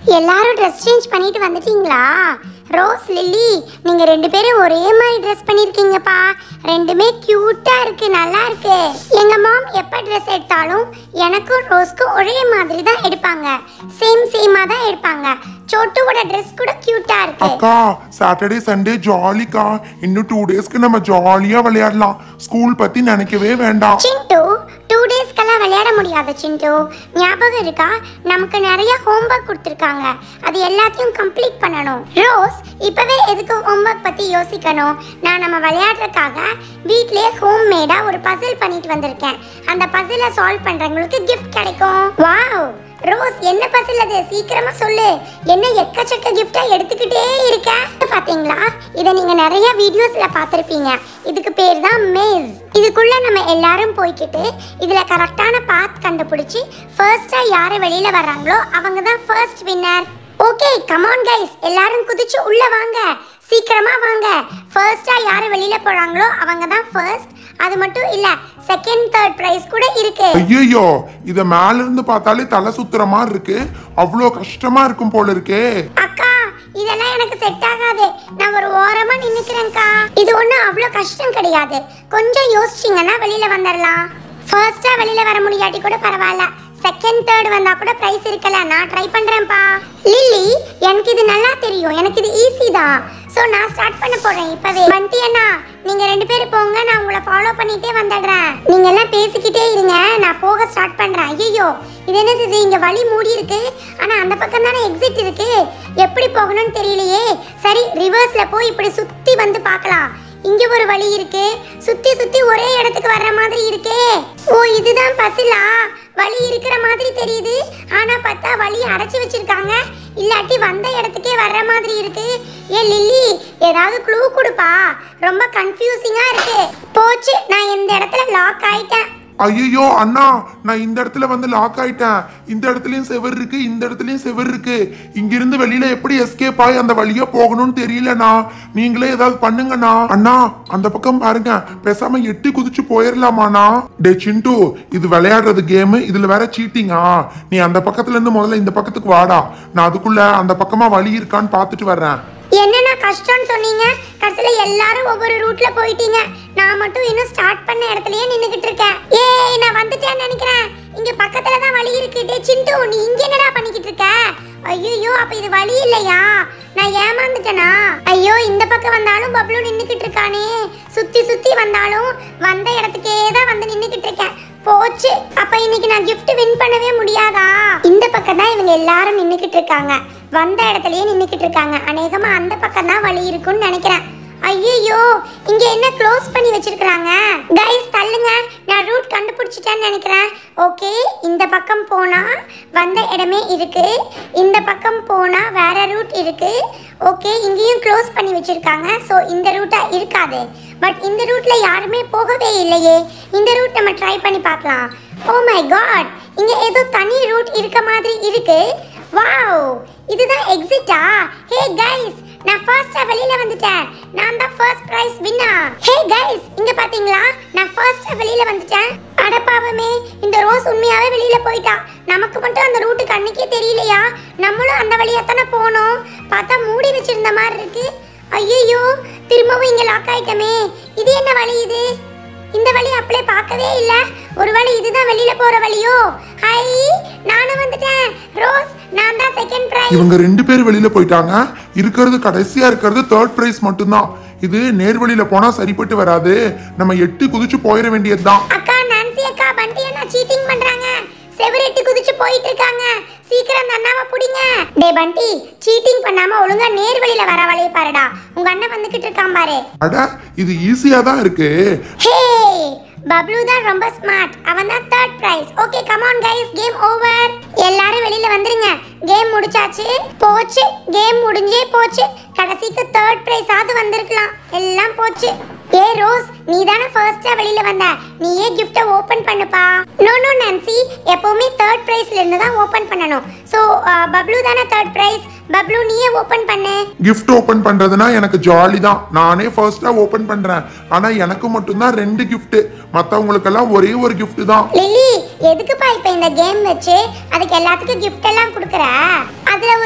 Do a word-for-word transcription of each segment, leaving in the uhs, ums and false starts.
எல்லாரும் dress change பண்ணிட்டு வந்துட்டீங்களா? ரோஸ், லில்லி, நீங்க ரெண்டு பேரும் ஒரே மாதிரி ட்ரெஸ் பண்ணிருக்கீங்கப்பா. ரெண்டுமே கியூட்டா இருக்கு, நல்லா இருக்கு. எங்க மாம் எப்ப ட்ரெஸ் எடுத்தாலும் எனக்கும் ரோஸ்க்கும் ஒரே மாதிரி தான் எடுப்பாங்க. சேம் சேமா தான் எடுப்பாங்க. சோட்டுவோட ட்ரெஸ் கூட கியூட்டா இருக்கு. அக்கா, சாட்டர்டே சண்டே ஜாலிக்கா. இன்னும் டூ டேஸ்க்கு நம்ம ஜாலியா விளையாடலாம். ஸ்கூல் பத்தி நினைக்கவே வேண்டாம். சிண்டு, டூ டேஸ்க்கெல்லாம் விளையாட முடியாது சிண்டு. ஞாபகம் இருக்கா? நமக்கு நிறைய ஹோம்வொர்க் கொடுத்துருக்காங்க. அது எல்லாத்தையும் கம்ப்ளீட் பண்ணணும். ரோஸ், இப்பவே எதுக்கு ஹோம்வொர்க் பத்தி யோசிக்கணும்? நான் நம்ம விளையாடுறதுக்காக வீட்லயே ஹோம் மேடா ஒரு பசில் பண்ணிட்டு வந்திருக்கேன். அந்த பசிலை சால்வ் பண்றவங்களுக்கு கிஃப்ட் கிடைக்கும். வாவ் ரோஸ், என்ன பசில் அது? சீக்கிரமா சொல்லு. என்ன எக்கச்சக்க கிஃப்டா எடுத்துக்கிட்டே இருக்க? பாத்தீங்களா, இதை நீங்க நிறைய வீடியோஸ்ல பார்த்திருப்பீங்க. இதுக்கு பேர் தான் மேஸ். இதுக்குள்ள நம்ம எல்லாரும் போய்கிட்டு இதுல கரெக்டான பாத் கண்டுபிடிச்சு ஃபர்ஸ்டா யாரு வெளியில வர்றாங்களோ அவங்க தான் first winner. Okay, come on guys, எல்லாரும் குதிச்சு உள்ள வாங்க. சீக்கிரமா வாங்க. ஃபர்ஸ்டா யாரு வெளியில போறாங்களோ அவங்க தான் ஃபர்ஸ்ட். அது மட்டும் இல்ல, செகண்ட் தேர்ட் பிரைஸ் கூட இருக்கு. ஐயோ, இத மேல இருந்து பார்த்தாலே தலை சுத்துற மாதிரி இருக்கு. அவ்வளோ கஷ்டமா இருக்கும் போல இருக்கே. அக்கா, இதெல்லாம் எனக்கு செட் ஆகாது. நான் ஒரு ஓரமா நின்னுக்கிறேன்க்கா. இது ஒண்ணும் அவ்வளோ கஷ்டம் கிடையாது. கொஞ்சம் யோசிச்சீங்கன்னா வெளியில வந்துடலாம். ஃபர்ஸ்டா வெளியில வர முடியாட்டி கூட பரவாயில்ல. செகண்ட் தேர்ட் வந்தா கூட பிரைஸ் இருக்கல. நான் ட்ரை பண்றேன்ப்பா. லில்லி, எனக்கு இது நல்லா தெரியும். எனக்கு இது ஈஸி தான். சோ நான் ஸ்டார்ட் பண்ண போறேன் இப்பவே. பண்டி அண்ணா, நீங்க ரெண்டு பேரும் போங்க, நான் உங்களை ஃபாலோ பண்ணிட்டே வந்துடுறேன். நீங்க எல்லாம் பேசிக்கிட்டே இருங்க, நான் போக ஸ்டார்ட் பண்றேன். ஐயோ, இது என்னது இது? இங்க வழி மூடி இருக்கு. ஆனா அந்த பக்கம் தானே எக்ஸிட் இருக்கு. எப்படி போகணும்னு தெரியலையே. சரி, ரிவர்ஸ்ல போய் இப்படி சுத்தி வந்து பார்க்கலாம். இங்க ஒரு வழி இருக்கு. சுத்தி சுத்தி ஒரே இடத்துக்கு வர்ற மாதிரி இருக்கே. ஓ, இதுதான் பசிலா? வழி இருக்கிற மாதிரி தெரியுது. ஆனா பார்த்தா வழி அடைச்சு வச்சிருக்காங்க. இல்லாட்டி வந்த இடத்துக்கே வர்ற மாதிரி இருக்கு. ஏ லில்லி, ஏதாவது க்ளூ கொடுப்பா. ரொம்ப கன்ஃபியூசிங்கா இருக்கு. போச்சு, நான் இந்த இடத்துல லாக் ஆயிட்டேன். ஐயோ அண்ணா, நான் இந்த இடத்துல வந்து லாக் ஆயிட்டேன். இந்த இடத்துலயும் செவர் இருக்கு, இந்த இடத்துலயும் செவர் இருக்கு. இங்கிருந்து வெளியில எப்படி எஸ்கேப் ஆகி அந்த வழியா போகணும்னு தெரியலண்ணா. நீங்களே ஏதாவது பண்ணுங்கண்ணா. அண்ணா, அந்த பக்கம் பாருங்க. பேசாம எட்டி குதிச்சு போயிடலாமாண்ணா? டே சிண்டு, இது விளையாடுறது கேமு. இதுல வேற சீட்டிங்கா? நீ அந்த பக்கத்துல இருந்து முதல்ல இந்த பக்கத்துக்கு வாடா. நான் அதுக்குள்ள அந்த பக்கமா வழி இருக்கான்னு பாத்துட்டு வர்றேன். என்னன்னா கஷ்டம்னு சொன்னீங்க, கடைசியில எல்லாரும் ஒவ்வொரு ரூட்ல போயிட்டீங்க. நான் மட்டும் இன்னும் ஸ்டார்ட் பண்ண இடத்துலயே நின்னுகிட்டு இருக்கேன். ஏய், நான் வந்துட்டேன்னு நினைக்கிறேன். இங்க பக்கத்துல தான் வழி இருக்கு. டே சிண்டு, நீ இங்க என்னடா பண்ணிக்கிட்டு இருக்க? ஐயோ, அப்ப இது வழி இல்லையா? நான் ஏமாந்துட்டேனா? ஐயோ, இந்த பக்கம் வந்தாலும் பப்ளு நின்னுகிட்டு இருக்கானே. சுத்தி சுத்தி வந்தாலும் வந்த இடத்துக்கே தான் வந்து நின்னுகிட்டு இருக்கேன். போச்சு, அப்ப இன்னைக்கு நான் gift வின் பண்ணவே முடியாதா? இந்த பக்கம் தான் இவங்க எல்லாரும் நின்னுகிட்டு இருக்காங்க. வந்த இடத்துலயே நின்னுகிட்டு இருக்காங்க. அநேகமா அந்த பக்கம் தான் வழி இருக்குன்னு நினைக்கிறேன். ஐயோ, இங்க என்ன க்ளோஸ் பண்ணி வச்சிருக்காங்க? கைஸ் தள்ளுங்க, நான் ரூட் கண்டுபிடிச்சிட்டேன்னு நினைக்கிறேன். ஓகே, இந்த பக்கம் போனா வந்த இடமே இருக்கு. இந்த பக்கம் போனா வேற ரூட் இருக்கு. ஓகே, இங்கேயும் க்ளோஸ் பண்ணி வச்சிருக்காங்க. ஸோ இந்த ரூட்டா இருக்காது. பட் இந்த ரூட்ல யாருமே போகவே இல்லையே. இந்த ரூட் நம்ம ட்ரை பண்ணி பார்க்கலாம். ஓ மை காட், இங்க ஏதோ தனி ரூட் இருக்க மாதிரி இருக்கு. வாவ், இதுதான் எக்ஸிட்டா? ஹே கைஸ், நான் ஃபர்ஸ்டா வெளியில வந்துட்டேன். நான் தான் first prize winner. Hey guys, இங்க பாத்தீங்களா? நான் ஃபர்ஸ்டா வெளியில வந்துட்டேன். அட பாவமே, இந்த ரோஸ் உண்மையாவே வெளியில போயிட்டா. நமக்கு மட்டும் அந்த ரூட் கண்ணுக்கே தெரியலையா? நம்மளும் அந்த வழியா தானே போனோம். பார்த்தா மூடி வச்சிருந்த மாதிரி இருக்கு. ஐயோ, திரும்பவும் இங்க லாக் ஆயிட்டமே. இது என்ன வழி? இது இந்த வழி அப்படியே பார்க்கவே இல்ல. ஒருவேளை இதுதான் வெளியில போற வழியோ? ஹை, நானும் வந்துட்டேன். ரோஸ், நான் தான் செகண்ட் பிரைஸ். இவங்க ரெண்டு பேரும் வெளியில போயிட்டாங்க. இருக்கிறது கடைசியா இருக்கிறது தேர்ட் பிரைஸ் மட்டும்தான். இது நேர் வழியில போனா சரிப்பட்டு வராது. நம்ம எட்டு குதிச்சு போயிட வேண்டியதுதான். அக்கா, நான்சி அக்கா, பண்டி அண்ணா சீட்டிங் பண்றாங்க. செவரெட்டி குதிச்சு போயிட்டு இருக்காங்க. சீக்கிரம் அந்த அண்ணாவை புடிங்க. டே பண்டி, சீட்டிங் பண்ணாம ஒழுங்கா நேர் வழியில வர வழியை பாருடா. உங்க அண்ணன் வந்துகிட்டு இருக்கான் பாரு. அட, இது ஈஸியா தான் இருக்கு. ஹே, பப்ளு தான் ரொம்ப ஸ்மார்ட். அவன் தான் third prize. Okay, come on guys, game over. எல்லாரும் வெளியில வந்துருங்க. கேம் முடிச்சாச்சு. போச்சு, கேம் முடிஞ்சே போச்சு. கடைசிக்கு தேர்ட் பிரைஸ் ஆது வந்திருக்கலாம். எல்லாம் போச்சு. ஏ ரோஸ், நீ தானே ஃபர்ஸ்டா வெளியில வந்த. நீயே கிஃப்ட ஓபன் பண்ணுப்பா. நோ நோ நான்சி, எப்பவுமே தேர்ட் பிரைஸ்ல இருந்து தான் ஓபன் பண்ணனும். சோ பப்ளு தானே தேர்ட் பிரைஸ். பப்ளு, நீயே ஓபன் பண்ணு. gift ஓபன் பண்றதுனா எனக்கு ஜாலி தான். நானே ஃபர்ஸ்டா ஓபன் பண்றேன். ஆனா எனக்கு மட்டும் தான் ரெண்டு gift. மத்தவங்களுக்கு எல்லாம் ஒரே ஒரு gift தான். லில்லி, எதுக்குப்பா இப்ப இந்த கேம் வச்சு அதுக்கு எல்லாத்துக்கும் gift எல்லாம் கொடுக்கற? அதுல ஒரு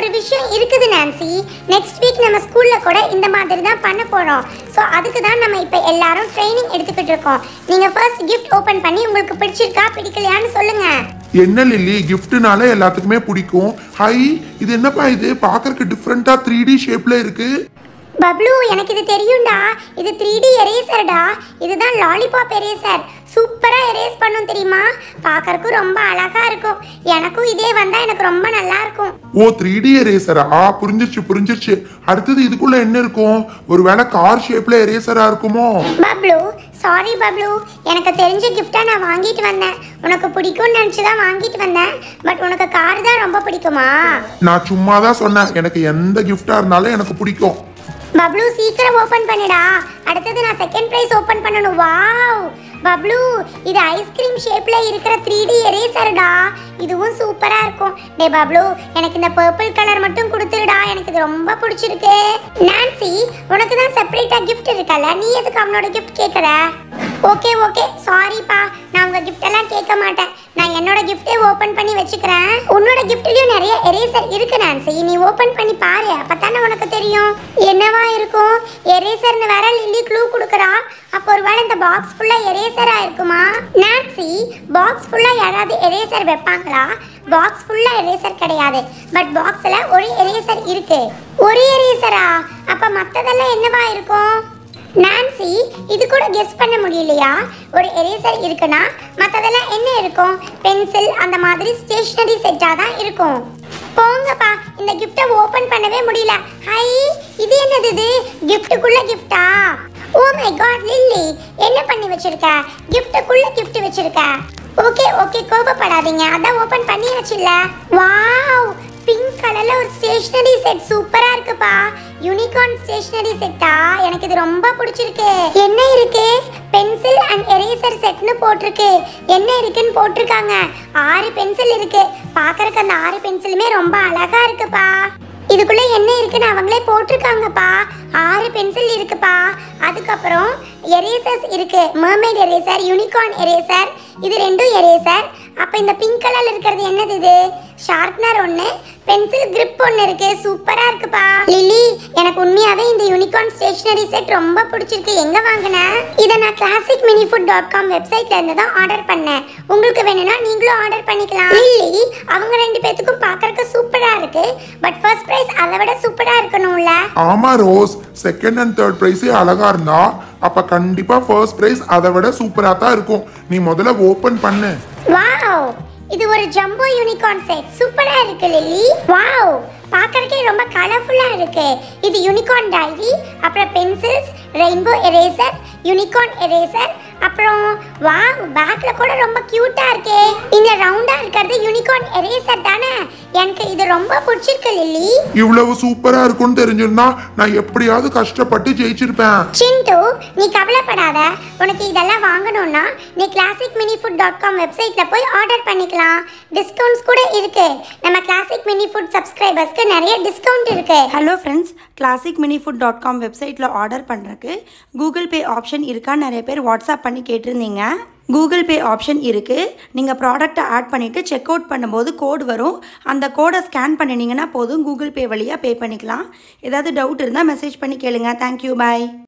ஒரு விஷயம் இருக்குது நான்சி. நெக்ஸ்ட் வீக் நம்ம ஸ்கூல்ல கூட இந்த மாதிரி தான் பண்ண போறோம். ஸோ அதுக்கு தான் நம்ம இப்போ எல்லாரும் ட்ரைனிங் எடுத்துக்கிட்டு இருக்கோம். நீங்க ஃபர்ஸ்ட் கிஃப்ட் ஓபன் பண்ணி உங்களுக்கு பிடிச்சிருக்கா பிடிக்கலையான்னு சொல்லுங்க. என்ன லில்லி, கிஃப்ட்னால எல்லாத்துக்குமே பிடிக்கும். ஹை, இது என்னப்பா இது பார்க்கறதுக்கு டிஃப்ரெண்டா த்ரீ டி ஷேப்ல இருக்கு. பப்ளு, எனக்கு இது தெரியும்டா. இது த்ரீ டி எரேசர்டா. இதுதான் லாலிபாப் எரேசர். சூப்பரா எரேஸ் பண்ணும் தெரியுமா? பார்க்கறதுக்கு ரொம்ப அழகா இருக்கும். எனக்கும் இதே வந்தா எனக்கு ரொம்ப நல்லா இருக்கும். ஓ, த்ரீ டி எரேசரா? புரிஞ்சிருச்சு புரிஞ்சிருச்சு. அடுத்தது இதுக்குள்ள என்ன இருக்கும்? ஒருவேளை கார் ஷேப்ல எரேசரா இருக்குமோ? பப்ளு, சாரி பப்ளு, எனக்கு தெரிஞ்ச கிஃப்டா நான் வாங்கிட்டு வந்தேன். உனக்கு பிடிக்கும்னு நினைச்சு தான் வாங்கிட்டு வந்தேன். பட் உனக்கு கார் தான் ரொம்ப பிடிக்குமா? நான் சும்மா தான் சொன்னேன். எனக்கு எந்த கிஃப்டா இருந்தாலும் எனக்கு பிடிக்கும். பப்ளு, சீக்கிரம் ஓபன் பண்ணுடா. அடுத்தது நான் செகண்ட் பிரைஸ் ஓபன் பண்ணனும். வாவ் பப்ளு, இது ஐஸ்கிரீம் ஷேப்ல இருக்கிற த்ரீ டி எரேசர்டா. இதுவும் சூப்பரா இருக்கும். டே பப்ளு, எனக்கு இந்த பர்பிள் கலர் மட்டும் கொடுத்துடுடா. எனக்கு இது ரொம்ப பிடிச்சிருக்கு. நான்சி, உனக்கு தான் செப்பரேட்டா கிஃப்ட் இருக்கல, நீ எதுக்கு அவனோட கிஃப்ட் கேக்குற? ஓகே ஓகே, சாரிப்பா, நான் உங்க கிஃப்ட் எல்லாம் கேட்க மாட்டேன். நான் என்னோட கிஃப்டே ஓபன் பண்ணி வச்சுக்கிறேன். உன்னோட கிஃப்ட்லயும் நிறைய எரேசர் இருக்கு நான்சி. நீ ஓபன் பண்ணி பாரு, அப்பதானே உனக்கு தெரியும் என்னவா இருக்கும். எரேசர்னு வேற லில்லி க்ளூ கொடுக்கறா. அப்போ ஒருவேளை இந்த பாக்ஸ் ஃபுல்லா எரேசரா இருக்குமா? நான்சி, பாக்ஸ் ஃபுல்லா யாராவது எரேசர் வைப்பாங்களா? பாக்ஸ் ஃபுல்லா எரேசர் கிடையாது. பட் பாக்ஸ்ல ஒரு எரேசர் இருக்கு. ஒரு எரேசரா? அப்ப மத்ததெல்லாம் என்னவா இருக்கும்? நான்சி, இது கூட கெஸ் பண்ண முடியலையா? ஒரு எரேசர் இருக்குன்னா மற்றதெல்லாம் என்ன இருக்கும்? பென்சில், அந்த மாதிரி ஸ்டேஷனரி செட்டா தான் இருக்கும். போங்கப்பா, இந்த கிஃப்டை ஓபன் பண்ணவே முடியல. ஹை, இது என்னது? இது கிஃப்ட்டுக்குள்ள கிஃப்டா? ஓ மை காட் லில்லி, என்ன பண்ணி வச்சிருக்க? கிஃப்ட்டுக்குள்ள கிஃப்ட் வச்சிருக்க. ஓகே ஓகே, கோபப்படாதீங்க, அதான் ஓபன் பண்ணியாச்சுல்ல. வாவ், பிங்க் கலர்ல ஒரு ஸ்டேஷனரி செட் சூப்பரா இருக்குப்பா. யூனிகார்ன் ஸ்டேஷனரி செட்டா? எனக்கு இது ரொம்ப பிடிச்சிருக்கு. என்ன இருக்கு? பென்சில் அண்ட் எரேசர் செட்னு போட்டிருக்கு. என்ன இருக்குன்னு போட்டிருக்காங்க. ஆறு பென்சில் இருக்கு. பார்க்கறதுக்கு அந்த ஆறு பென்சிலுமே ரொம்ப அழகா இருக்குப்பா. இதுக்குள்ள என்ன இருக்குன்னு அவங்களே போட்டிருக்காங்கப்பா. ஆறு பென்சில் இருக்குப்பா. அதுக்கப்புறம் எரேசர்ஸ் இருக்கு. மர்மைட் எரேசர், யூனிகார்ன் எரேசர், இது ரெண்டும் எரேசர். அப்ப இந்த பிங்க் கலர்ல இருக்கிறது என்னது? இது ஷார்ப்னர் ஒன்னு, பென்சில் கிரிப் ஒன்னு இருக்கு. சூப்பரா இருக்குப்பா. லில்லி, எனக்கு உண்மையாவே இந்த யூனிகார்ன் ஸ்டேஷனரி செட் ரொம்ப பிடிச்சிருக்கு. எங்க வாங்குன? இத நான் classic mini food dot com வெப்சைட்ல இருந்து தான் ஆர்டர் பண்ணேன். உங்களுக்கு வேணும்னா நீங்களும் ஆர்டர் பண்ணிக்கலாம். லில்லி, அவங்க ரெண்டு பேத்துக்கும் பார்க்கறதுக்கு சூப்பரா இருக்கு. பட் ஃபர்ஸ்ட் பிரைஸ் அதை விட சூப்பரா இருக்கணும்ல? ஆமா ரோஸ், செகண்ட் அண்ட் தேர்ட் பிரைஸே அழகா இருந்தா அப்ப கண்டிப்பா ஃபர்ஸ்ட் பிரைஸ் அதை விட சூப்பரா தான் இருக்கும். நீ முதல்ல ஓபன் பண்ணு. வாவ், இது ஒரு ஜம்போ யூனிகார்ன் செட். சூப்பரா இருக்கு லில்லி. வாவ், பார்க்கறதுக்கே ரொம்ப கலர்ஃபுல்லா இருக்கு. இது யூனிகார்ன் டைரி, அப்புறம் pencils, rainbow eraser, unicorn eraser, அப்புறம் வாவ், பேக்ல கூட ரொம்ப கியூட்டா இருக்கே. இந்த ரவுண்டா இருக்கிறது யூனிகார்ன் எரேசர் தானே? எனக்கு இது ரொம்ப பிடிச்சிருக்கு லில்லி. இவ்வளவு சூப்பரா இருக்கும்னு தெரிஞ்சிருந்தா நான் எப்படியாவது கஷ்டப்பட்டு ஜெயிச்சிருப்பேன். சிண்டு, நீ கவலைப்படாத. உனக்கு இதெல்லாம் வாங்கணும்னா நீ classic mini food dot com வெப்சைட்ல போய் ஆர்டர் பண்ணிக்கலாம். டிஸ்கவுண்ட்ஸ் கூட இருக்கு. நம்ம கிளாசிக் மினி ஃபுட் சப்ஸ்கிரைபர்ஸ்க்கு நிறைய டிஸ்கவுண்ட் இருக்கு. Hello friends, classic mini food dot com வெப்சைட்டில் ஆர்டர் பண்ணுறதுக்கு கூகுள் பே ஆப்ஷன் இருக்கா நிறைய பேர் வாட்ஸ்அப் பண்ணி கேட்டிருந்தீங்க. கூகுள் பே ஆப்ஷன் இருக்குது. நீங்கள் ப்ராடக்ட்டை ஆட் பண்ணிவிட்டு செக் அவுட் பண்ணும்போது கோட் வரும். அந்த கோடை ஸ்கேன் பண்ணினீங்கன்னா போதும், கூகுள் பே வழியாக பே பண்ணிக்கலாம். ஏதாவது டவுட் இருந்தால் மெசேஜ் பண்ணி கேளுங்க. தேங்க்யூ, பாய்.